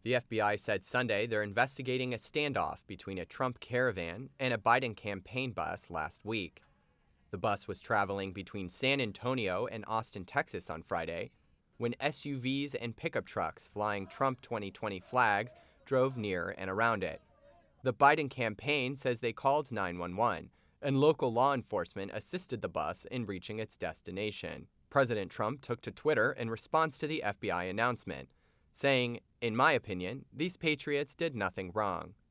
The FBI said Sunday they're investigating a standoff between a Trump caravan and a Biden campaign bus last week. The bus was traveling between San Antonio and Austin, Texas on Friday, when SUVs and pickup trucks flying Trump 2020 flags drove near and around it. The Biden campaign says they called 911, and local law enforcement assisted the bus in reaching its destination. President Trump took to Twitter in response to the FBI announcement, saying, "In my opinion, these patriots did nothing wrong.